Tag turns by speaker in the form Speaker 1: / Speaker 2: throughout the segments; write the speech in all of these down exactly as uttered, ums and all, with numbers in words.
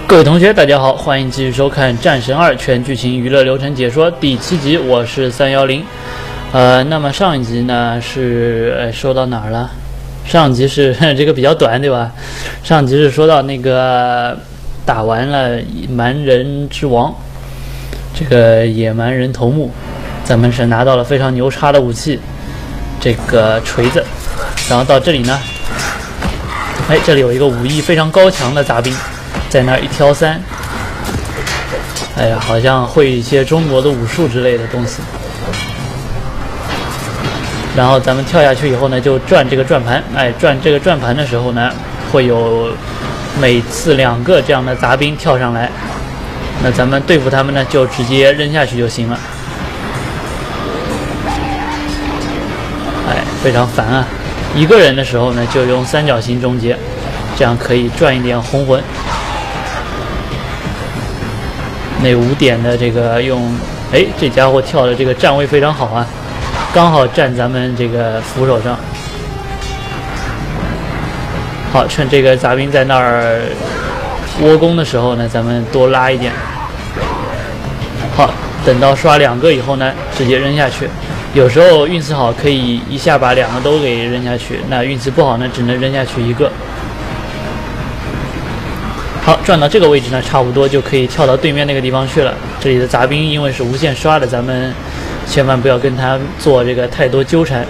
Speaker 1: 各位同学，大家好，欢迎继续收看《战神二》全剧情娱乐流程解说第七集，我是三幺零。呃，那么上一集呢是呃说到哪儿了？上集是这个比较短，对吧？上集是说到那个打完了蛮人之王，这个野蛮人头目，咱们是拿到了非常牛叉的武器，这个锤子。然后到这里呢，哎，这里有一个武艺非常高强的杂兵。在那儿一挑三，哎呀，好像会一些中国的武术之类的东西。然后咱们跳下去以后呢，就转这个转盘，哎，转这个转盘的时候呢，会有每次两个这样的杂兵跳上来，那咱们对付他们呢，就直接扔下去就行了。哎，非常烦啊！一个人的时候呢，就用三角形终结，这样可以赚一点红魂。那五点的这个用，哎，这家伙跳的这个站位非常好啊，刚好站咱们这个扶手上。好，趁这个杂兵在那儿窝攻的时候呢，咱们多拉一点。好，等到刷两个以后呢，直接扔下去。有时候运气好可以一下把两个都给扔下去，那运气不好呢，只能扔下去一个。好，转到这个位置呢，差不多就可以跳到对面那个地方去了。这里的杂兵因为是无限刷的，咱们千万不要跟他做这个太多纠缠，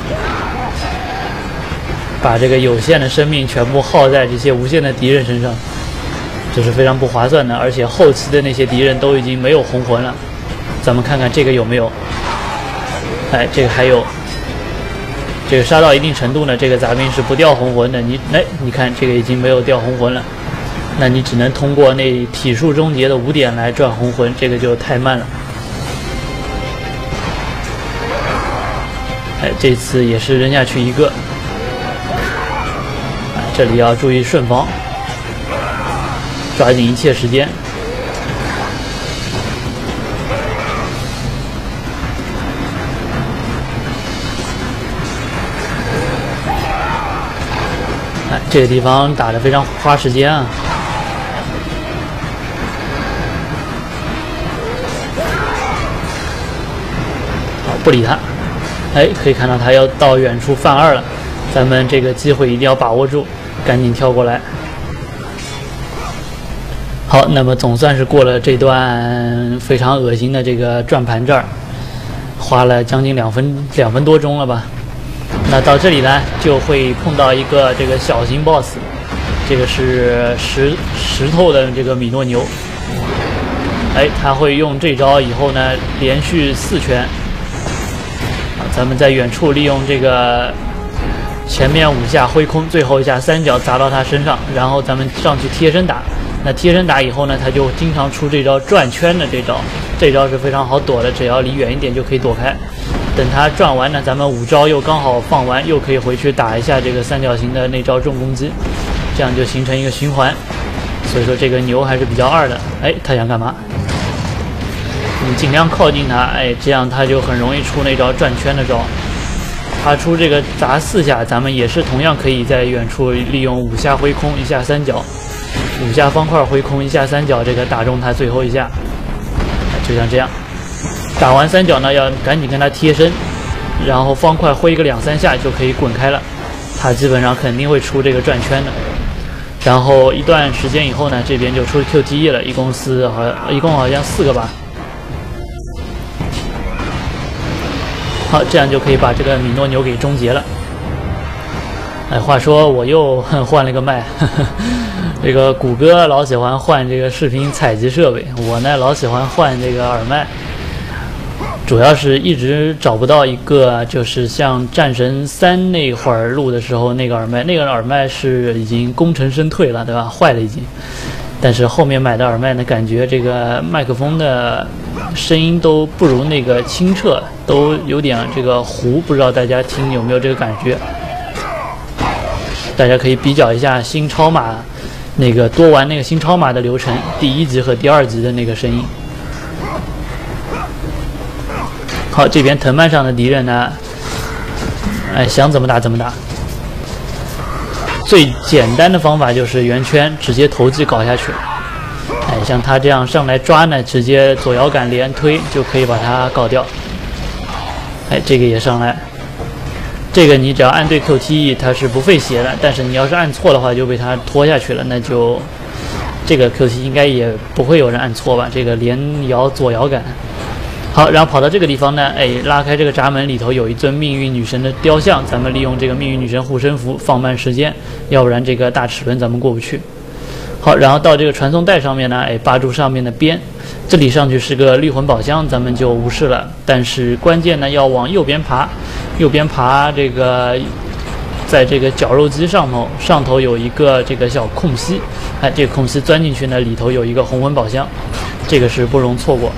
Speaker 1: 把这个有限的生命全部耗在这些无限的敌人身上，这是非常不划算的。而且后期的那些敌人都已经没有红魂了，咱们看看这个有没有？哎，这个还有。这个杀到一定程度呢，这个杂兵是不掉红魂的。你哎，你看这个已经没有掉红魂了。那你只能通过那体术终结的五点来赚红魂，这个就太慢了。哎，这次也是扔下去一个，哎，这里要注意顺防，抓紧一切时间。哎，这个地方打得非常花时间啊。不理他，哎，可以看到他要到远处犯二了，咱们这个机会一定要把握住，赶紧跳过来。好，那么总算是过了这段非常恶心的这个转盘这儿，花了将近两分两分多钟了吧。那到这里呢，就会碰到一个这个小型 boss， 这个是石石头的这个米诺牛。哎，他会用这招以后呢，连续四拳。咱们在远处利用这个前面五下挥空，最后一下三角砸到他身上，然后咱们上去贴身打。那贴身打以后呢，他就经常出这招转圈的这招，这招是非常好躲的，只要离远一点就可以躲开。等他转完呢，咱们五招又刚好放完，又可以回去打一下这个三角形的那招重攻击，这样就形成一个循环。所以说这个牛还是比较二的。哎，他想干嘛？你尽量靠近他，哎，这样他就很容易出那招转圈的招。他出这个砸四下，咱们也是同样可以在远处利用五下挥空，一下三角，五下方块挥空，一下三角，这个打中他最后一下，就像这样。打完三角呢，要赶紧跟他贴身，然后方块挥个两三下就可以滚开了。他基本上肯定会出这个转圈的。然后一段时间以后呢，这边就出 Q T E 了，一共四好像一共好像四个吧。好，这样就可以把这个米诺牛给终结了。哎，话说我又换了个麦，呵呵，这个谷歌老喜欢换这个视频采集设备，我呢老喜欢换这个耳麦，主要是一直找不到一个就是像战神三那会儿录的时候那个耳麦，那个耳麦是已经功成身退了，对吧？坏了已经。但是后面买的耳麦呢，感觉这个麦克风的声音都不如那个清澈，都有点这个糊，不知道大家听有没有这个感觉？大家可以比较一下新超码那个多玩那个新超码的流程，第一集和第二集的那个声音。好，这边藤蔓上的敌人呢，哎，想怎么打怎么打。最简单的方法就是圆圈直接投技搞下去。 哎，像他这样上来抓呢，直接左摇杆连推就可以把他搞掉。哎，这个也上来，这个你只要按对 Q T E， 它是不费血的，但是你要是按错的话，就被他拖下去了，那就这个 Q T E 应该也不会有人按错吧？这个连摇左摇杆。好，然后跑到这个地方呢，哎，拉开这个闸门，里头有一尊命运女神的雕像，咱们利用这个命运女神护身符放慢时间，要不然这个大齿轮咱们过不去。好，然后到这个传送带上面呢，哎，扒住上面的边，这里上去是个绿魂宝箱，咱们就无视了。但是关键呢，要往右边爬，右边爬这个，在这个绞肉机上头，上头有一个这个小空隙，哎，这个空隙钻进去呢，里头有一个红魂宝箱，这个是不容错过。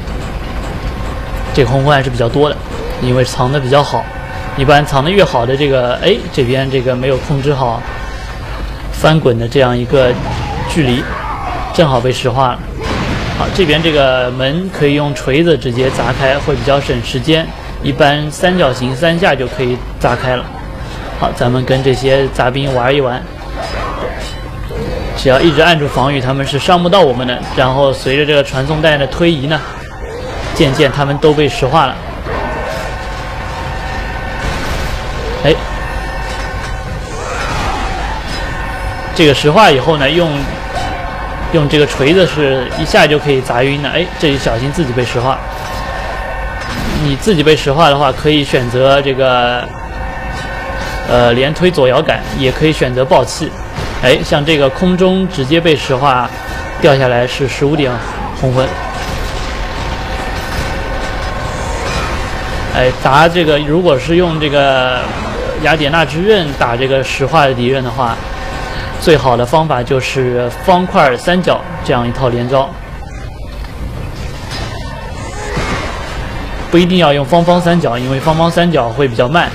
Speaker 1: 这个红魂还是比较多的，因为藏的比较好。一般藏的越好的这个，哎，这边这个没有控制好翻滚的这样一个距离，正好被石化了。好，这边这个门可以用锤子直接砸开，会比较省时间。一般三角形三下就可以砸开了。好，咱们跟这些杂兵玩一玩，只要一直按住防御，他们是伤不到我们的。然后随着这个传送带的推移呢，渐渐他们都被石化了。哎，这个石化以后呢，用用这个锤子是一下就可以砸晕的。哎，这里小心自己被石化。你自己被石化的话，可以选择这个呃连推左摇杆，也可以选择爆气。哎，像这个空中直接被石化掉下来是十五点红魂。哎，打这个如果是用这个雅典娜之刃打这个石化的敌人的话，最好的方法就是方块三角这样一套连招，不一定要用方方三角，因为方方三角会比较慢。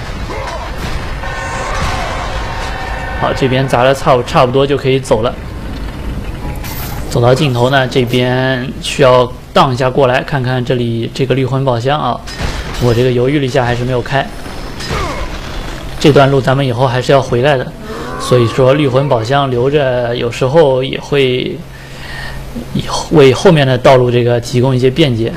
Speaker 1: 好，这边砸的差差不多就可以走了。走到尽头呢，这边需要荡一下过来，看看这里这个绿魂宝箱啊。我这个犹豫了一下，还是没有开。这段路咱们以后还是要回来的，所以说绿魂宝箱留着，有时候也会为后面的道路这个提供一些便捷。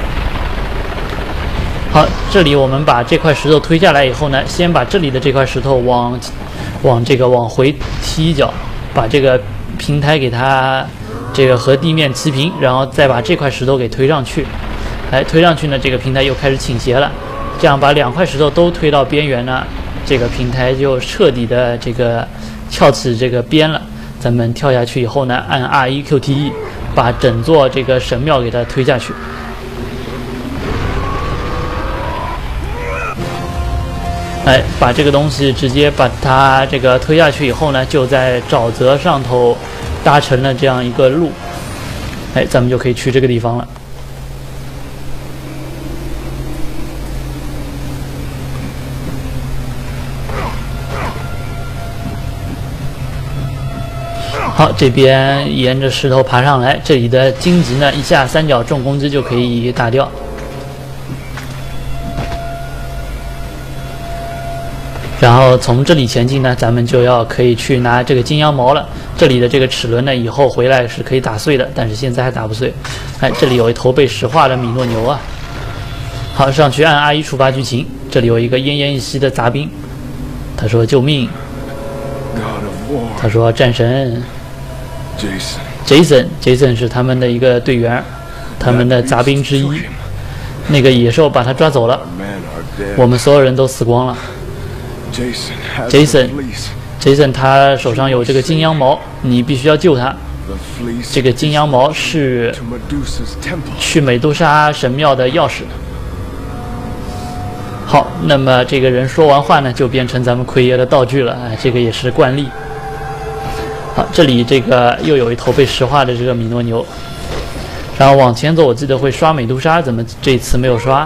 Speaker 1: 好，这里我们把这块石头推下来以后呢，先把这里的这块石头往往这个往回踢一脚，把这个平台给它这个和地面齐平，然后再把这块石头给推上去。哎，推上去呢，这个平台又开始倾斜了。这样把两块石头都推到边缘呢，这个平台就彻底的这个翘起这个边了。咱们跳下去以后呢，按 R 一 Q T E 把整座这个神庙给它推下去。哎，把这个东西直接把它这个推下去以后呢，就在沼泽上头搭成了这样一个路。哎，咱们就可以去这个地方了。好，这边沿着石头爬上来，这里的荆棘呢，一下三角重攻击就可以打掉。然后从这里前进呢，咱们就要可以去拿这个金羊毛了。这里的这个齿轮呢，以后回来是可以打碎的，但是现在还打不碎。哎，这里有一头被石化的米诺牛啊。好，上去按 R 一触发剧情，这里有一个奄奄一息的杂兵，他说救命，他说战神。Jason Jason 是他们的一个队员，他们的杂兵之一。那个野兽把他抓走了，我们所有人都死光了。Jason Jason 他手上有这个金羊毛，你必须要救他。这个金羊毛是去美杜莎神庙的钥匙。好，那么这个人说完话呢，就变成咱们奎爷的道具了，哎，这个也是惯例。好，这里这个又有一头被石化的这个米诺牛，然后往前走，我记得会刷美杜莎，怎么这次没有刷？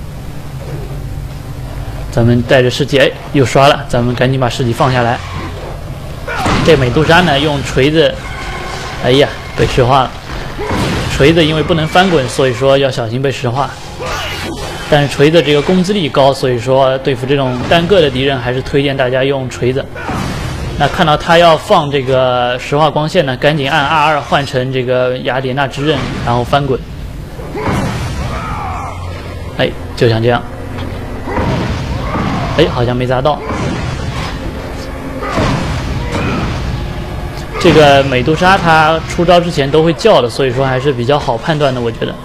Speaker 1: 咱们带着尸体，哎，又刷了，咱们赶紧把尸体放下来。这美杜莎呢，用锤子，哎呀，被石化了。锤子因为不能翻滚，所以说要小心被石化。但是锤子这个攻击力高，所以说对付这种单个的敌人，还是推荐大家用锤子。 那看到他要放这个石化光线呢，赶紧按 R 二换成这个雅典娜之刃，然后翻滚。哎，就像这样。哎，好像没砸到。这个美杜莎它出招之前都会叫的，所以说还是比较好判断的，我觉得。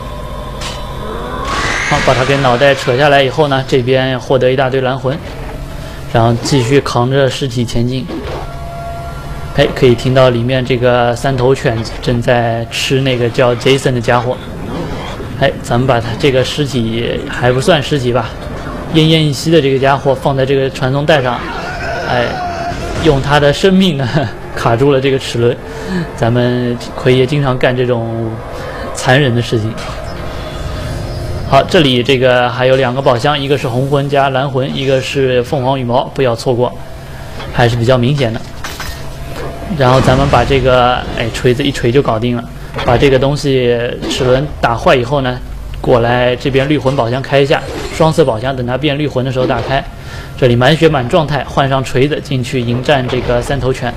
Speaker 1: 好，把它给脑袋扯下来以后呢，这边获得一大堆蓝魂。然后继续扛着尸体前进。哎，可以听到里面这个三头犬正在吃那个叫 Jason 的家伙。哎，咱们把它这个尸体还不算尸体吧，奄奄一息的这个家伙放在这个传送带上，哎，用他的生命呢卡住了这个齿轮。咱们奎爷经常干这种残忍的事情。好，这里这个还有两个宝箱，一个是红魂加蓝魂，一个是凤凰羽毛，不要错过，还是比较明显的。然后咱们把这个哎锤子一锤就搞定了，把这个东西齿轮打坏以后呢，过来这边绿魂宝箱开一下，双色宝箱等它变绿魂的时候打开。这里满血满状态，换上锤子进去迎战这个三头犬。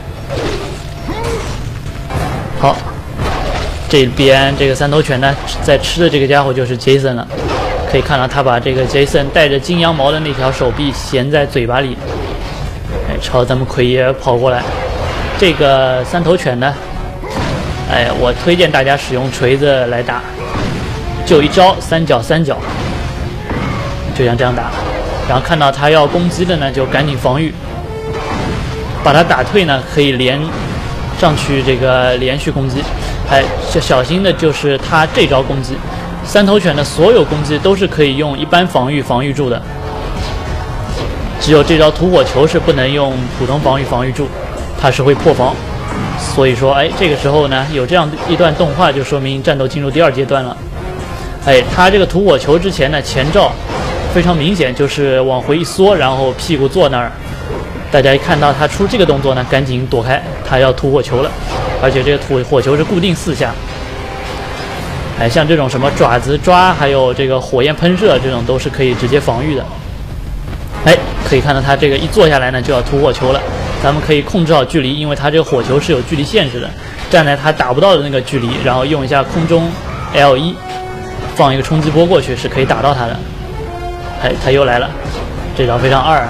Speaker 1: 好。这边这个三头犬呢，在吃的这个家伙就是 Jason 了，可以看到他把这个 Jason 带着金羊毛的那条手臂衔在嘴巴里，哎，朝咱们奎爷跑过来。这个三头犬呢，哎，我推荐大家使用锤子来打，就一招三角三角，就像这样打。然后看到他要攻击的呢，就赶紧防御，把他打退呢，可以连上去这个连续攻击。哎，小小心的就是他这招攻击，三头犬的所有攻击都是可以用一般防御防御住的，只有这招吐火球是不能用普通防御防御住，它是会破防。所以说，哎，这个时候呢，有这样一段动画，就说明战斗进入第二阶段了。哎，他这个吐火球之前呢，前兆非常明显，就是往回一缩，然后屁股坐那儿。大家一看到他出这个动作呢，赶紧躲开，他要吐火球了。而且这个吐火球是固定四下，哎，像这种什么爪子抓，还有这个火焰喷射，这种都是可以直接防御的。哎，可以看到他这个一坐下来呢，就要吐火球了。咱们可以控制好距离，因为他这个火球是有距离限制的，站在他打不到的那个距离，然后用一下空中 L 一，放一个冲击波过去是可以打到他的。哎，他又来了，这招非常二。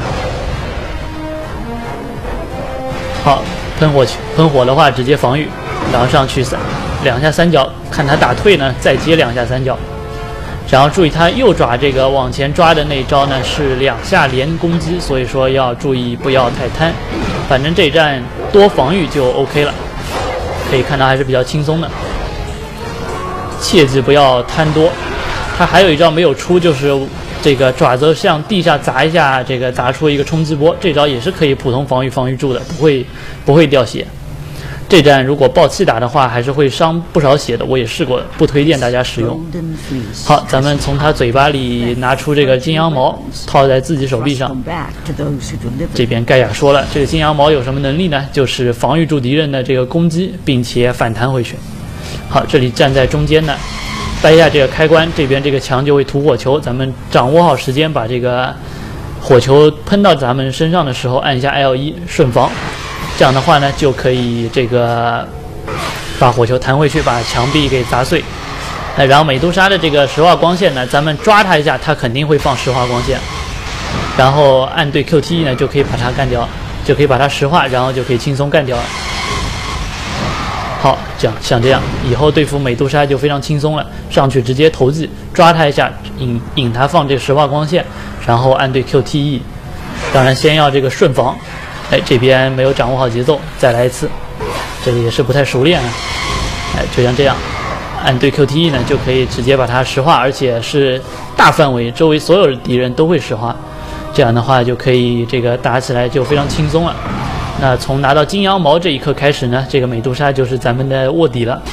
Speaker 1: 好。喷火喷火的话，直接防御，然后上去三两下三角，看他打退呢，再接两下三角。然后注意他右爪这个往前抓的那招呢是两下连攻击，所以说要注意不要太贪。反正这一战多防御就 OK 了，可以看到还是比较轻松的。切记不要贪多。他还有一招没有出，就是这个爪子向地下砸一下，这个砸出一个冲击波，这招也是可以普通防御防御住的，不会不会掉血。这战如果爆气打的话，还是会伤不少血的，我也试过，不推荐大家使用。好，咱们从他嘴巴里拿出这个金羊毛，套在自己手臂上。这边盖亚说了，这个金羊毛有什么能力呢？就是防御住敌人的这个攻击，并且反弹回去。好，这里站在中间呢，掰一下这个开关，这边这个墙就会吐火球，咱们掌握好时间，把这个火球喷到咱们身上的时候，按一下 L 一顺防。这样的话呢，就可以这个把火球弹回去，把墙壁给砸碎。哎，然后美杜莎的这个石化光线呢，咱们抓它一下，它肯定会放石化光线。然后按对 Q T E 呢，就可以把它干掉，就可以把它石化，然后就可以轻松干掉了。好，这样像这样，以后对付美杜莎就非常轻松了。上去直接投技，抓它一下，引引它放这个石化光线，然后按对 Q T E。当然，先要这个顺防。哎，这边没有掌握好节奏，再来一次。这里也是不太熟练啊。哎，就像这样，按对 Q T E 呢，就可以直接把它石化，而且是大范围，周围所有的敌人都会石化。这样的话就可以这个打起来就非常轻松了。那从拿到金羊毛这一刻开始呢，这个美杜莎就是咱们的卧底了。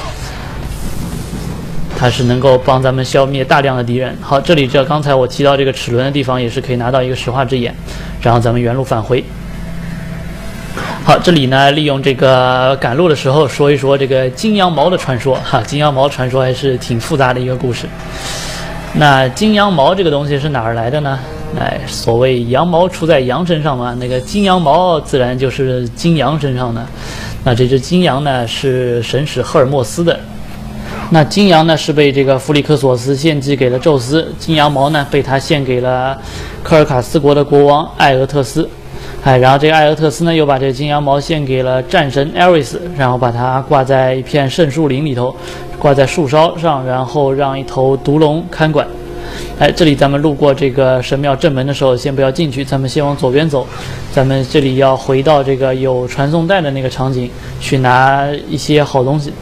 Speaker 1: 它是能够帮咱们消灭大量的敌人。好，这里这刚才我提到这个齿轮的地方，也是可以拿到一个石化之眼，然后咱们原路返回。好，这里呢，利用这个赶路的时候说一说这个金羊毛的传说哈。金羊毛传说还是挺复杂的一个故事。那金羊毛这个东西是哪儿来的呢？ 哎，所谓羊毛出在羊身上嘛，那个金羊毛自然就是金羊身上的。那这只金羊呢是神使赫尔墨斯的。那金羊呢是被这个弗里克索斯献祭给了宙斯，金羊毛呢被他献给了科尔卡斯国的国王艾俄特斯。哎，然后这个艾俄特斯呢又把这个金羊毛献给了战神艾瑞斯，然后把它挂在一片圣树林里头，挂在树梢上，然后让一头毒龙看管。哎，这里咱们路过这个神庙正门的时候，先不要进去，咱们先往左边走。咱们这里要回到这个有传送带的那个场景，去拿一些好东西。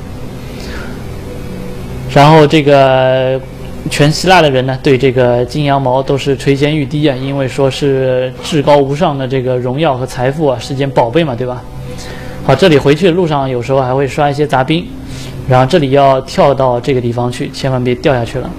Speaker 1: 然后这个全希腊的人呢，对这个金羊毛都是垂涎欲滴啊，因为说是至高无上的这个荣耀和财富啊，是件宝贝嘛，对吧？好，这里回去的路上有时候还会刷一些杂兵，然后这里要跳到这个地方去，千万别掉下去了。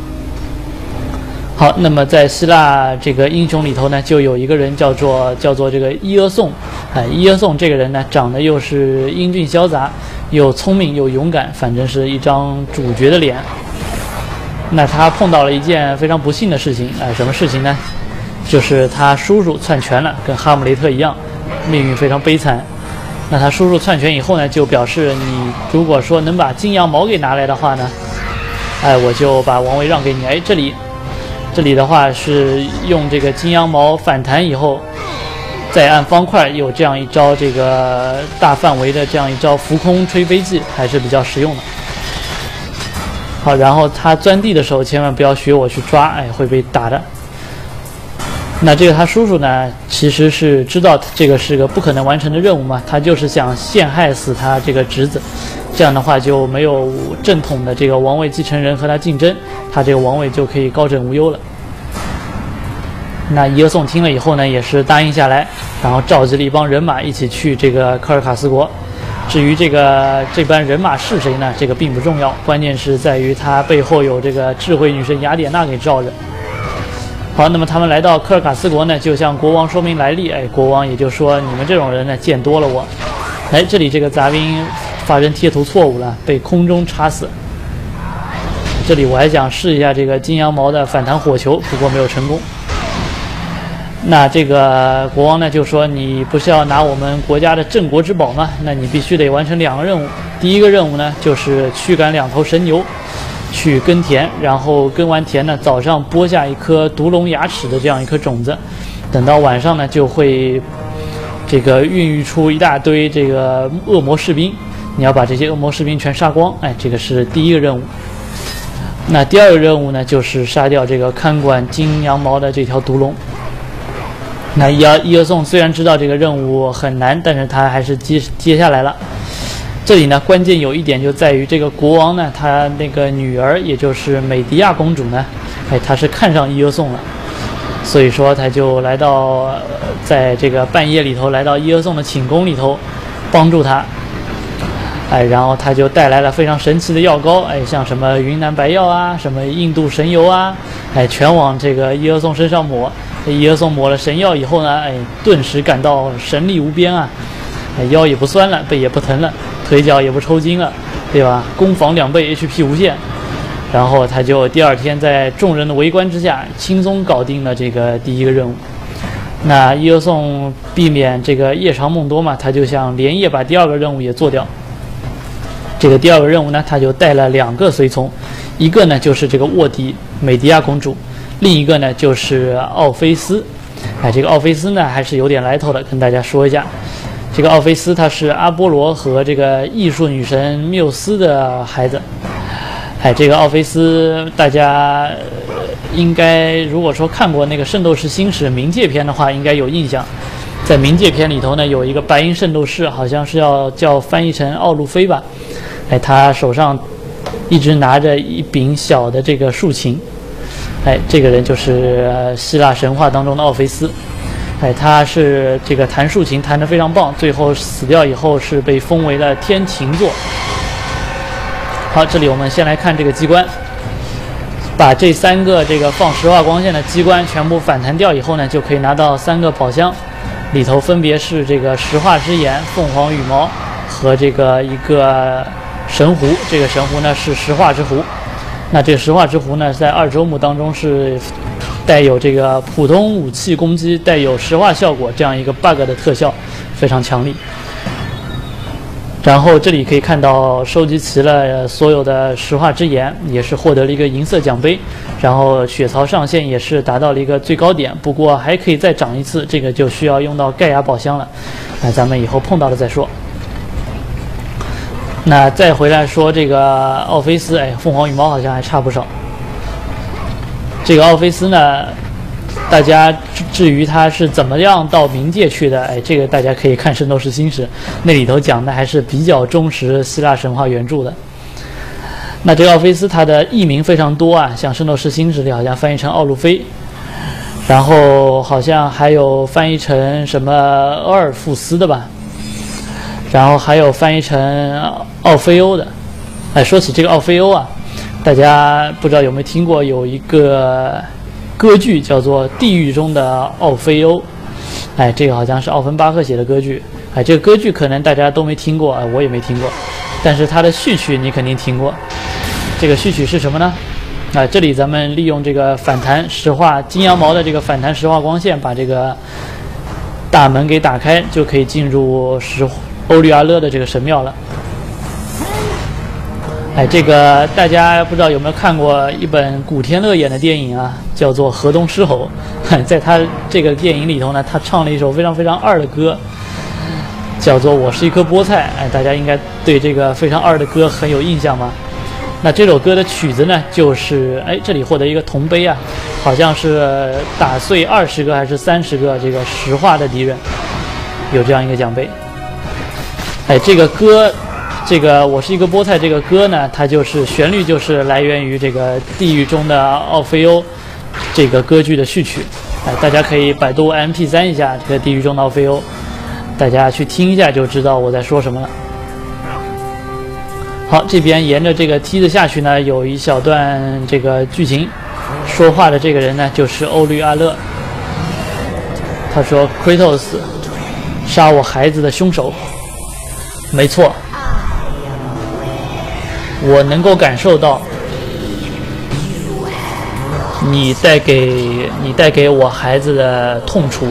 Speaker 1: 好，那么在希腊这个英雄里头呢，就有一个人叫做叫做这个伊俄宋。哎，伊俄宋这个人呢，长得又是英俊潇洒，又聪明又勇敢，反正是一张主角的脸。那他碰到了一件非常不幸的事情，哎，什么事情呢？就是他叔叔篡权了，跟哈姆雷特一样，命运非常悲惨。那他叔叔篡权以后呢，就表示你如果说能把金羊毛给拿来的话呢，哎，我就把王位让给你。哎，这里。这里的话是用这个金羊毛反弹以后，再按方块有这样一招这个大范围的这样一招浮空吹飞技，还是比较实用的。好，然后他钻地的时候千万不要学我去抓，哎，会被打的。那这个他叔叔呢，其实是知道这个是个不可能完成的任务嘛，他就是想陷害死他这个侄子，这样的话就没有正统的这个王位继承人和他竞争，他这个王位就可以高枕无忧了。那伊俄宋听了以后呢，也是答应下来，然后召集了一帮人马一起去这个科尔卡斯国。至于这个这班人马是谁呢？这个并不重要，关键是在于他背后有这个智慧女神雅典娜给罩着。好，那么他们来到科尔卡斯国呢，就向国王说明来历。哎，国王也就说你们这种人呢，见多了我。哎，这里这个杂兵发生贴图错误了，被空中插死。这里我还想试一下这个金羊毛的反弹火球，不过没有成功。那这个国王呢就说，你不是要拿我们国家的镇国之宝吗？那你必须得完成两个任务。第一个任务呢就是驱赶两头神牛去耕田，然后耕完田呢，早上播下一颗毒龙牙齿的这样一颗种子，等到晚上呢就会这个孕育出一大堆这个恶魔士兵，你要把这些恶魔士兵全杀光。哎，这个是第一个任务。那第二个任务呢就是杀掉这个看管金羊毛的这条毒龙。那伊俄伊俄宋虽然知道这个任务很难，但是他还是接接下来了。这里呢，关键有一点就在于这个国王呢，他那个女儿，也就是美迪亚公主呢，哎，他是看上伊俄宋了，所以说他就来到、呃、在这个半夜里头来到伊俄宋的寝宫里头，帮助他。哎，然后他就带来了非常神奇的药膏，哎，像什么云南白药啊，什么印度神油啊，哎，全往这个伊俄宋身上抹。伊俄宋抹了神药以后呢，哎，顿时感到神力无边啊，哎，腰也不酸了，背也不疼了，腿脚也不抽筋了，对吧？攻防两倍 H P 无限。然后他就第二天在众人的围观之下，轻松搞定了这个第一个任务。那伊俄宋避免这个夜长梦多嘛，他就想连夜把第二个任务也做掉。这个第二个任务呢，他就带了两个随从，一个呢就是这个卧底美迪亚公主，另一个呢就是奥菲斯。哎，这个奥菲斯呢还是有点来头的，跟大家说一下。这个奥菲斯他是阿波罗和这个艺术女神缪斯的孩子。哎，这个奥菲斯大家应该如果说看过那个《圣斗士星矢》冥界篇的话，应该有印象。在冥界篇里头呢，有一个白银圣斗士，好像是要叫翻译成奥路菲吧。哎，他手上一直拿着一柄小的这个竖琴。哎，这个人就是希腊神话当中的奥菲斯。哎，他是这个弹竖琴弹得非常棒，最后死掉以后是被封为了天琴座。好，这里我们先来看这个机关，把这三个这个放石化光线的机关全部反弹掉以后呢，就可以拿到三个宝箱，里头分别是这个石化之眼、凤凰羽毛和这个一个神壶。这个神壶呢是石化之壶。那这个石化之壶呢，在二周目当中是带有这个普通武器攻击带有石化效果这样一个 bug 的特效，非常强力。然后这里可以看到收集齐了所有的石化之眼，也是获得了一个银色奖杯，然后血槽上限也是达到了一个最高点，不过还可以再涨一次，这个就需要用到盖亚宝箱了，那咱们以后碰到了再说。那再回来说这个奥菲斯，哎，凤凰羽毛好像还差不少。这个奥菲斯呢，大家至于他是怎么样到冥界去的，哎，这个大家可以看《圣斗士星矢》，那里头讲的还是比较忠实希腊神话原著的。那这个奥菲斯他的译名非常多啊，像《圣斗士星矢》里好像翻译成奥路菲，然后好像还有翻译成什么阿尔富斯的吧，然后还有翻译成奥菲欧的。哎，说起这个奥菲欧啊，大家不知道有没有听过有一个歌剧叫做《地狱中的奥菲欧》，哎，这个好像是奥芬巴赫写的歌剧，哎，这个歌剧可能大家都没听过，哎，我也没听过，但是它的序曲你肯定听过。这个序曲是什么呢？啊，这里咱们利用这个反弹石化金羊毛的这个反弹石化光线，把这个大门给打开，就可以进入石欧律阿勒的这个神庙了。哎，这个大家不知道有没有看过一本古天乐演的电影啊，叫做《河东狮吼》。在他这个电影里头呢，他唱了一首非常非常二的歌，叫做《我是一颗菠菜》。哎，大家应该对这个非常二的歌很有印象吧？那这首歌的曲子呢，就是哎，这里获得一个铜杯啊，好像是打碎二十个还是三十个这个石化的敌人，有这样一个奖杯。哎，这个歌。这个我是一个菠菜这个歌呢，它就是旋律就是来源于这个地狱中的奥菲欧这个歌剧的序曲。哎，大家可以百度 M P 三 一下这个地狱中的奥菲欧，大家去听一下就知道我在说什么了。好，这边沿着这个梯子下去呢，有一小段这个剧情，说话的这个人呢就是欧律阿勒。他说 Kratos 杀我孩子的凶手，没错，我能够感受到你带给你带给我孩子的痛楚。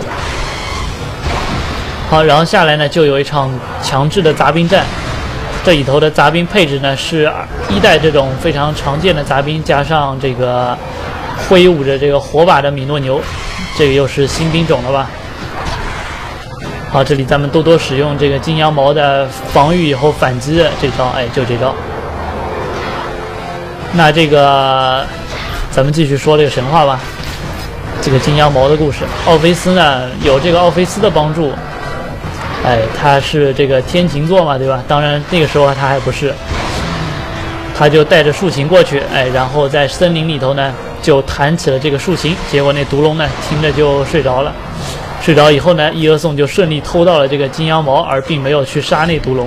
Speaker 1: 好，然后下来呢，就有一场强制的杂兵战。这里头的杂兵配置呢是一代这种非常常见的杂兵，加上这个挥舞着这个火把的米诺牛，这个又是新兵种了吧？好，这里咱们多多使用这个金羊毛的防御以后反击的这招，哎，就这招。那这个，咱们继续说这个神话吧。这个金羊毛的故事，奥菲斯呢有这个奥菲斯的帮助，哎，他是这个天琴座嘛，对吧？当然那个时候他还不是，他就带着竖琴过去，哎，然后在森林里头呢就弹起了这个竖琴，结果那毒龙呢听着就睡着了，睡着以后呢，伊俄宋就顺利偷到了这个金羊毛，而并没有去杀那毒龙。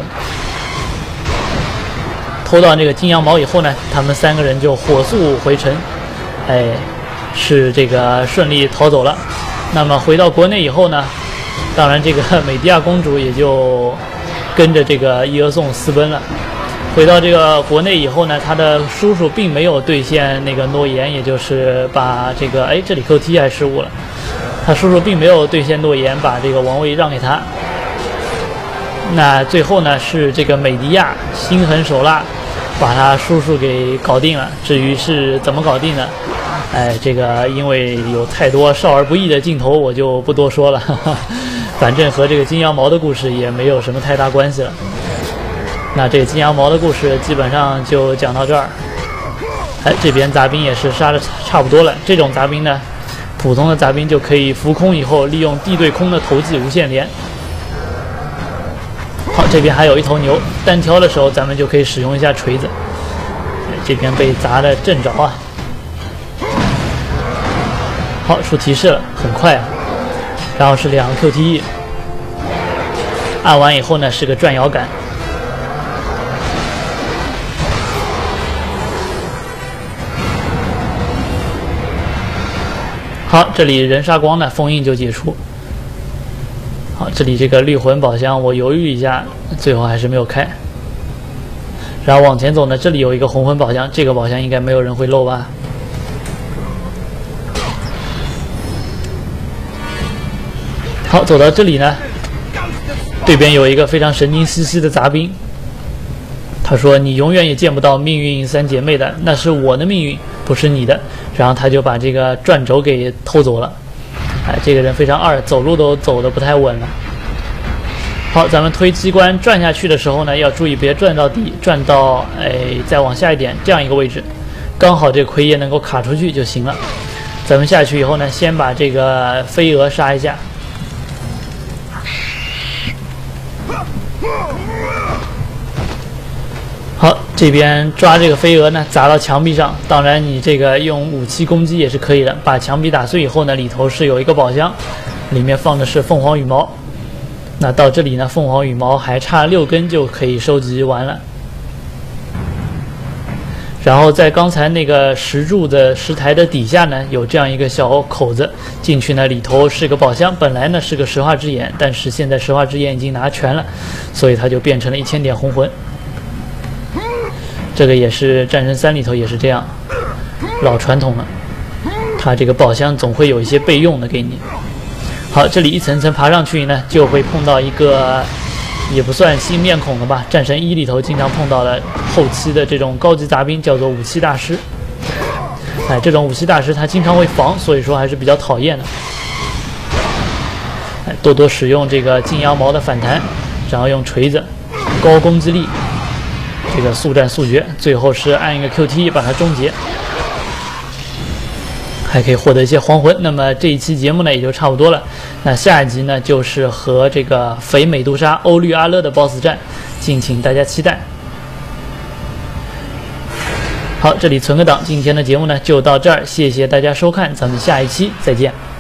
Speaker 1: 偷到这个金羊毛以后呢，他们三个人就火速回城，哎，是这个顺利逃走了。那么回到国内以后呢，当然这个美狄亚公主也就跟着这个伊俄宋私奔了。回到这个国内以后呢，他的叔叔并没有兑现那个诺言，也就是把这个哎这里扣 T 还失误了，他叔叔并没有兑现诺言，把这个王位让给他。那最后呢是这个美狄亚心狠手辣，把他叔叔给搞定了。至于是怎么搞定的，哎，这个因为有太多少儿不宜的镜头，我就不多说了。呵呵，反正和这个金羊毛的故事也没有什么太大关系了。那这个金羊毛的故事基本上就讲到这儿。哎，这边杂兵也是杀的差不多了。这种杂兵呢，普通的杂兵就可以浮空以后利用地对空的投技无限连。好，这边还有一头牛，单挑的时候咱们就可以使用一下锤子。这边被砸的正着啊！好，出提示了，很快啊。然后是两个 Q T E， 按完以后呢是个转摇杆。好，这里人杀光呢，封印就解除。好，这里这个绿魂宝箱，我犹豫一下，最后还是没有开。然后往前走呢，这里有一个红魂宝箱，这个宝箱应该没有人会漏吧？ 好，走到这里呢，对边有一个非常神经兮兮的杂兵，他说：“你永远也见不到命运三姐妹的，那是我的命运，不是你的。”然后他就把这个转轴给偷走了。哎，这个人非常二，走路都走得不太稳了。好，咱们推机关转下去的时候呢，要注意别转到底，转到哎再往下一点这样一个位置，刚好这个魁爷能够卡出去就行了。咱们下去以后呢，先把这个飞蛾杀一下。好，这边抓这个飞蛾呢，砸到墙壁上。当然，你这个用武器攻击也是可以的。把墙壁打碎以后呢，里头是有一个宝箱，里面放的是凤凰羽毛。那到这里呢，凤凰羽毛还差六根就可以收集完了。然后在刚才那个石柱的石台的底下呢，有这样一个小口子，进去呢里头是个宝箱。本来呢是个石化之眼，但是现在石化之眼已经拿全了，所以它就变成了一千点红魂。这个也是战神三里头也是这样，老传统了。它这个宝箱总会有一些备用的给你。好，这里一层层爬上去呢，就会碰到一个也不算新面孔了吧，战神一里头经常碰到的后期的这种高级杂兵，叫做武器大师。哎，这种武器大师他经常会防，所以说还是比较讨厌的。哎，多多使用这个金羊毛的反弹，然后用锤子，高攻击力，这个速战速决，最后是按一个 Q T 把它终结。还可以获得一些黄魂。那么这一期节目呢也就差不多了。那下一集呢就是和这个肥美杜莎欧绿阿勒的 B O S S 战，敬请大家期待。好，这里存个档，今天的节目呢就到这儿，谢谢大家收看，咱们下一期再见。